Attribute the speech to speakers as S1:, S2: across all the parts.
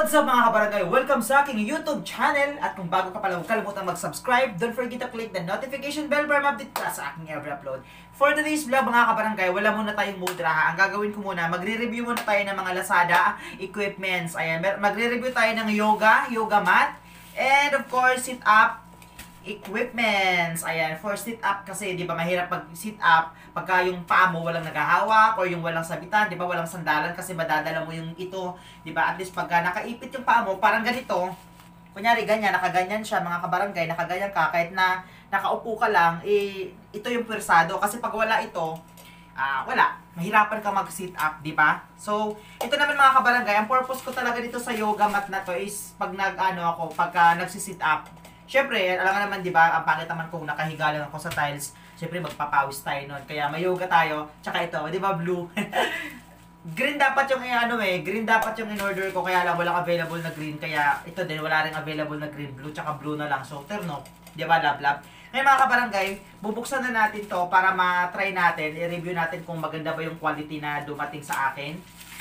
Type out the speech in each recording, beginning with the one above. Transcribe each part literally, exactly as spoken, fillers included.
S1: What's up mga kabarangay? Welcome sa aking YouTube channel. At kung bago ka pala, huwag kalimutan mag-subscribe. Don't forget to click the notification bell para ma-update ka sa aking every upload. For today's vlog mga kabarangay, wala muna tayong mudra ha. Ang gagawin ko muna, magre-review muna tayo ng mga Lazada equipments. Ayan, magre-review tayo ng yoga, yoga mat, and of course, sit-up equipments. Ayan, for sit-up kasi, di ba, mahirap pag sit-up pagka yung paa mo walang naghahawak or yung walang sabitan, di ba, walang sandalan kasi madadala mo yung ito, di ba, at least pagka nakaipit yung paa mo, parang ganito, kunyari ganyan, nakaganyan siya, mga kabarangay, nakaganyan ka, kahit na nakaupo ka lang, eh, ito yung pwersado, kasi pag wala ito, ah, uh, wala, mahirapan ka mag-sit-up, di ba? So, ito naman mga kabarangay, ang purpose ko talaga dito sa yoga mat na to is pag nag-ano ako, pagka nagsi-sit-up, syempre, alam nga naman, di ba, ang pangit naman kung nakahiga lang ako sa tiles, syempre, magpapawis tayo nun. Kaya may yoga tayo, tsaka ito, di ba, blue? Green dapat yung, ano eh, green dapat yung in-order ko, kaya lang walang available na green, kaya ito din, wala rin available na green, blue, tsaka blue na lang. So, terno, di ba, lab-lab? Ngayon mga kabarangay, bubuksan na natin to para ma-try natin, i-review natin kung maganda ba yung quality na dumating sa akin.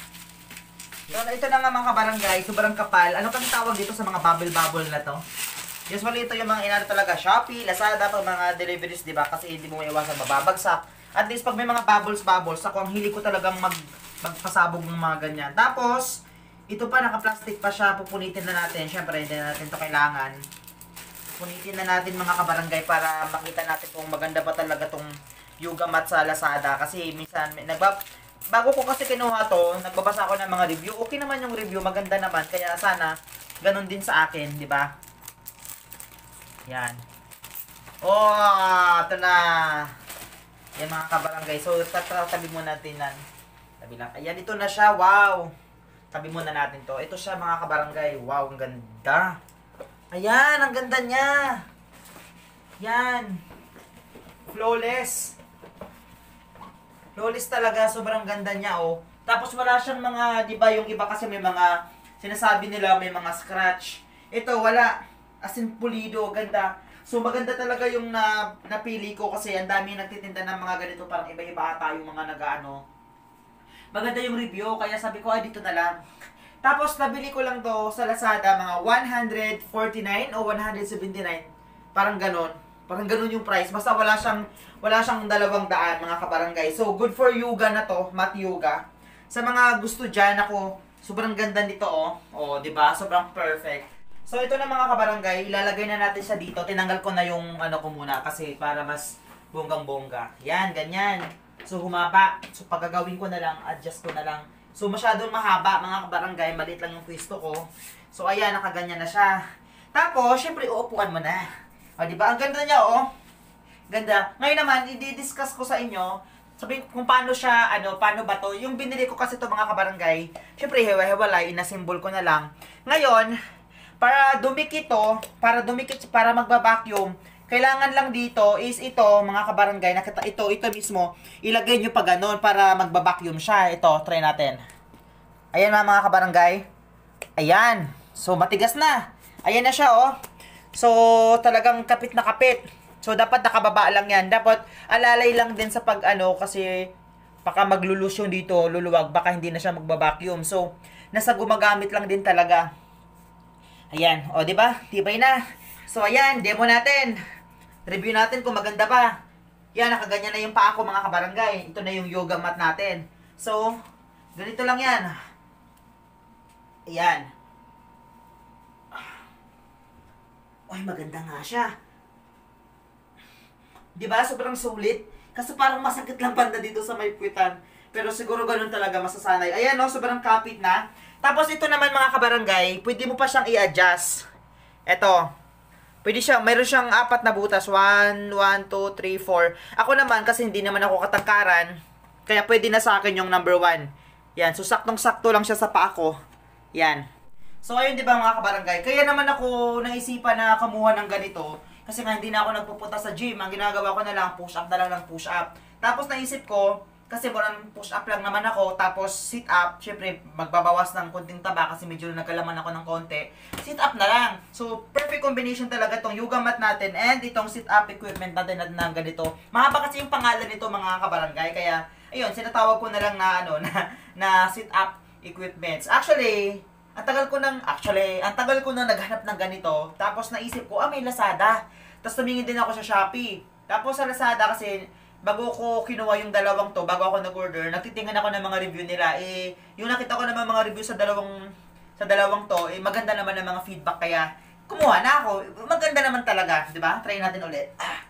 S1: So, ito na nga mga kabarangay, sobrang kapal. Ano kang tawag dito sa mga bubble-bubble na to? Usually ito yung mga inano talaga, Shopee, Lazada, pag mga deliveries, di ba? Kasi hindi mo iwasan mababagsak. At least pag may mga bubbles-bubbles, ako ang hilig ko talagang mag, magpasabog ng mga ganyan. Tapos, ito pa, naka-plastic pa siya, pupunitin na natin. Siyempre, hindi na natin ito kailangan. Punitin na natin mga kabarangay para makita natin kung maganda ba talaga tong yoga mat sa Lazada. Kasi minsan, may, nagbab bago ko kasi kinuha to, nagbabasa ako ng mga review. Okay naman yung review, maganda naman. Kaya sana, ganun din sa akin, di ba? Yan. Oh, ito na. Yan mga kabarangay. So, tabi muna natin yan. Tabi lang. Ayan, ito na siya. Wow. Tabi muna natin to. Ito siya mga kabarangay. Wow, ang ganda. Ayan, ang ganda niya. Yan. Flawless. Flawless talaga. Sobrang ganda niya, oh. Tapos wala siyang mga, di ba, yung iba kasi may mga, sinasabi nila may mga scratch. Ito, wala. As in, pulido, ganda. So, maganda talaga yung na, napili ko kasi ang dami nagtitinda ng mga ganito. Parang iba-iba ata yung mga nag-ano. Maganda yung review, kaya sabi ko, ay, dito na lang. Tapos, nabili ko lang to sa Lazada, mga one forty-nine o one seventy-nine. Parang ganon. Parang ganon yung price. Basta wala siyang, wala siyang dalawang daan, mga kabarangay. So, good for yoga na to, mat yoga. Sa mga gusto dyan, ako, sobrang ganda nito, oh. Oh, diba? Sobrang perfect. So, ito na mga kabarangay, ilalagay na natin siya dito. Tinanggal ko na yung ano ko muna kasi para mas bonggang-bongga. Yan, ganyan. So, humaba. So, pagagawin ko na lang, adjust ko na lang. So, masyadong mahaba mga kabarangay, maliit lang yung pwesto ko. So, ayan, nakaganyan na siya. Tapos, syempre, uupuan mo na. O, diba? Ang ganda niya, oh. Ganda. Ngayon naman, i-discuss ko sa inyo, sabihin kung paano siya, ano, paano ba to. Yung binili ko kasi to mga kabarangay, syempre, hewa-hewalay, inasimbol ko na lang. Ngayon, para dumikit to, para dumikit, para magba-vacuum, kailangan lang dito is ito, mga kabarangay, nakita, ito, ito mismo, ilagay nyo pa ganon para magba-vacuum siya. Ito, try natin. Ayan mga, mga kabarangay. Ayan. So, matigas na. Ayan na siya, oh. So, talagang kapit na kapit. So, dapat nakababa lang yan. Dapat alalay lang din sa pag, ano, kasi baka maglulusyon dito, luluwag, baka hindi na siya magba-vacuum. So, nasa gumagamit lang din talaga. Ayan, o, di ba? Tibay na. So, ayan, demo natin. Review natin kung maganda pa. Yan, nakaganyan na yung paa ko, mga kabarangay. Ito na yung yoga mat natin. So, ganito lang yan. Ayan. Uy, maganda nga siya. Di ba? Sobrang sulit. Kasi parang masakit lang banda dito sa may puwitan. Pero siguro ganun talaga masasanay. Ayan, no? Sobrang kapit na. Tapos ito naman mga kabarangay, pwede mo pa siyang i-adjust. Ito. Pwede siyang, mayroon siyang apat na butas. one, one, two, three, four. Ako naman, kasi hindi naman ako katangkaran, kaya pwede na sa akin yung number one. Yan. So, saktong-sakto lang siya sa paa ko. Yan. So, ayun, di ba mga kabarangay? Kaya naman ako naisipan na kumuha ng ganito. Kasi nga, hindi na ako nagpupunta sa gym. Ang ginagawa ko na lang, push up na lang ng push up. Tapos, naisip ko, kasi parang push up lang naman ako, tapos sit up, syempre magbabawas ng konting taba kasi medyo nagkalaman ako ng konti. Sit up na lang. So, perfect combination talaga tong yoga mat natin and itong sit up equipment natin na, na ganito. Mahaba kasi yung pangalan nito mga kabarangay, kaya ayun, sinatawag ko na lang na ano na, na sit up equipments. Actually, ang tagal ko nang, actually, ang tagal ko nang naghanap ng ganito. Tapos naisip ko, ah, may Lazada. Tapos tumingin din ako sa Shopee. Tapos sa Lazada kasi, bago ko kinuha yung dalawang to, bago ako nag-order, nagtitingnan ako ng mga review nila. Eh, yung nakita ko naman mga review sa dalawang, sa dalawang to, eh, maganda naman ang mga feedback. Kaya, kumuha na ako. Maganda naman talaga, di ba? Try natin ulit. Ah.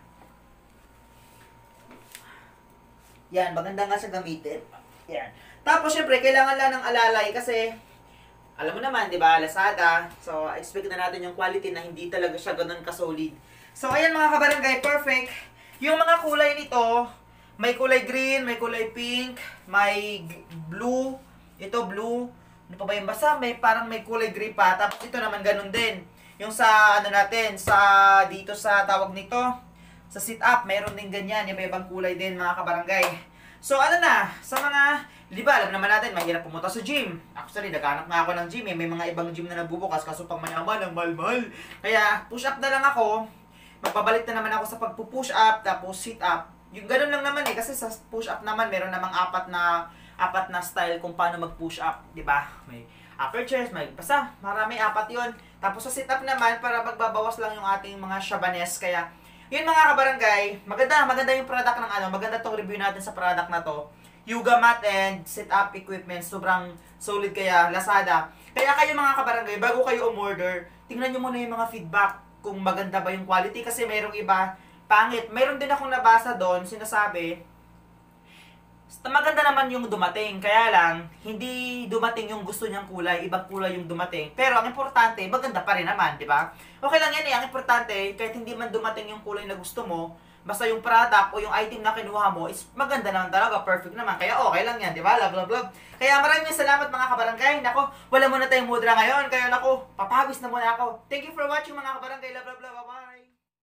S1: Yan, maganda nga siya gamitin. Yan. Tapos, syempre, kailangan lang ng alalay kasi, alam mo naman, di ba, Lazada. So, expect na natin yung quality na hindi talaga siya ganun ka-solid. So, ayan mga kabarangay, perfect. Yung mga kulay nito, may kulay green, may kulay pink, may blue. Ito, blue. Ano pa ba yung basa? May, parang may kulay gray pa. Tapos ito naman ganun din. Yung sa, ano natin, sa, dito sa tawag nito, sa sit-up, mayroon din ganyan. Yung ibang kulay din, mga kabarangay. So, ano na, sa mga, di ba, alam naman natin, mahirap pumunta sa gym. Actually, naghanap nga ako ng gym eh. May mga ibang gym na nagbubukas, kaso pang mayaman, ang mahal-mahal. Kaya, push up na lang ako. Magpabalik na naman ako sa pagpu-push up, tapos sit up. Yung ganun lang naman eh, kasi sa push up naman, meron namang apat na, apat na style kung paano mag-push up, di ba? May upper chest, may basta, marami apat yon. Tapos sa sit up naman, para magbabawas lang yung ating mga shabanes. Kaya, yun mga kabarangay, maganda, maganda yung product ng ano, maganda tong review natin sa product na to. Yoga mat and sit-up equipment, sobrang solid kaya, Lazada. Kaya kayo mga kabarangay, bago kayo umorder, tingnan nyo muna yung mga feedback kung maganda ba yung quality kasi mayroong iba, pangit. Mayroon din akong nabasa doon, sinasabi, maganda naman yung dumating, kaya lang, hindi dumating yung gusto niyang kulay, ibang kulay yung dumating. Pero ang importante, maganda pa rin naman, di ba? Okay lang yan eh, ang importante, kahit hindi man dumating yung kulay na gusto mo, basta yung product o yung item na kinuha mo is maganda naman talaga, perfect naman. Kaya okay lang yan, di ba? Love, love, love. Kaya maraming salamat mga kabarangay. Nako, wala muna tayong mudra ngayon. Kaya nako, papawis na muna ako. Thank you for watching mga kabarangay. Love, love, love. Bye-bye.